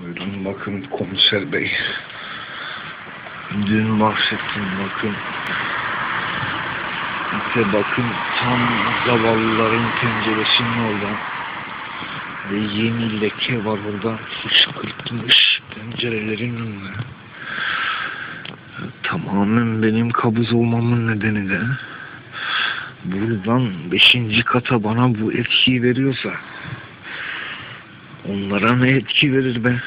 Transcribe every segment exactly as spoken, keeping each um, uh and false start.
Buyurun bakın komiser bey. Dün bahsettim bakın. İşte bakın tam zavallıların penceresinin oradan. Ve yeni leke var oradan fışkırtmış pencerelerin önüne. Tamamen benim kabız olmamın nedeni de buradan beşinci kata bana bu etkiyi veriyorsa onlara ne etki verir be?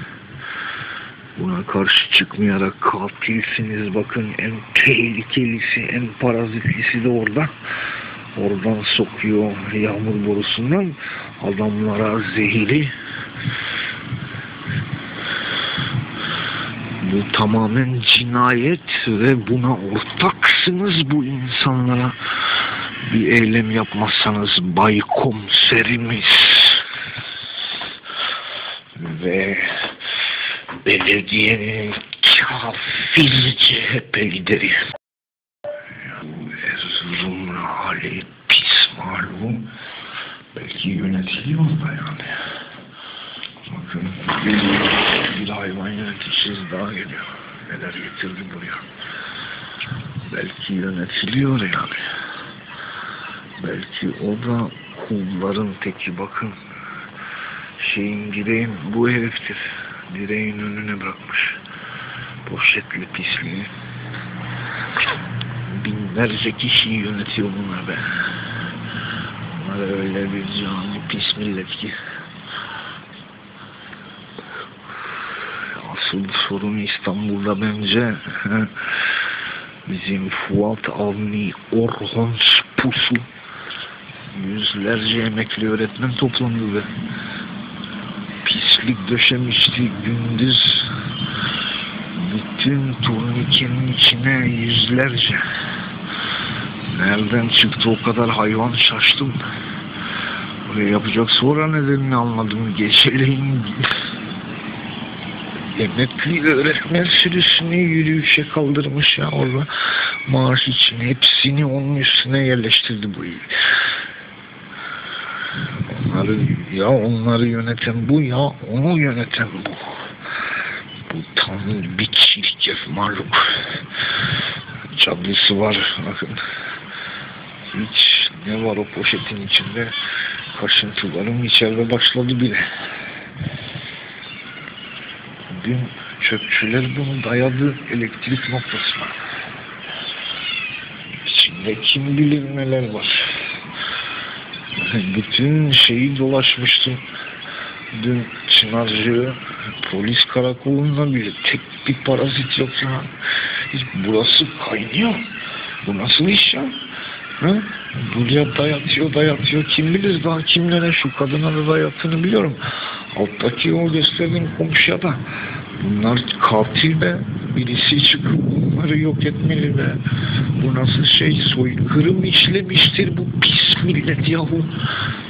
Buna karşı çıkmayarak katilsiniz bakın, en tehlikelisi, en parazitlisi de orada. Oradan sokuyor yağmur borusundan adamlara zehiri. Bu tamamen cinayet ve buna ortaksınız. Bu insanlara bir eylem yapmazsanız Bay Komiserimiz ve belediyenin kafir C H P lideri Erzurum hali pis malum, belki yönetiliyor da yani. Bakın bir, bir hayvan yöneticisi daha geliyor. Neler getirdi buraya. Belki yönetiliyor yani. Belki o da kulların teki. Bakın şeyin, direğin bu heriftir. Direğin önüne bırakmış poşetli pisliği. Binlerce kişiyi yönetiyor bunlar be. Bunlar öyle bir cani pis millet ki. Asıl sorun İstanbul'da bence bizim Fuat Avni Orhon pusu. Yüzlerce emekli öğretmen toplandı ve pislik döşemişti gündüz. Bütün turnikenin içine yüzlerce. Nereden çıktı o kadar hayvan, şaştım. Oraya yapacak sonra nedenini anladım. Geceleyin emekli öğretmen sürüsünü yürüyüşe kaldırmış ya orada. Maaş için hepsini onun üstüne yerleştirdi bu. Onları, ya onları yöneten bu, ya onu yöneten bu. Bu tam bir çirkef mahluk. Caddesi var bakın. Hiç ne var o poşetin içinde? Kaşıntılarım içeride başladı bile. Dün çöpçüler bunu dayadı elektrik noktasına. İçinde kim bilir neler var. Bütün şeyi dolaşmıştım. Dün Çınarcı polis karakolunda bile tek bir parazit yok ya. Burası kaynıyor. Bu nasıl iş ya? Ha? Buraya dayatıyor dayatıyor. Kim bilir daha kimlere, şu kadına da dayattığını biliyorum. Alttaki o gösterdiğim komşuya da. Bunlar katil be. Birisi çıkıp bunları yok etmeli be. Bu nasıl şey, soykırım işlemiştir bu pis millet yahu.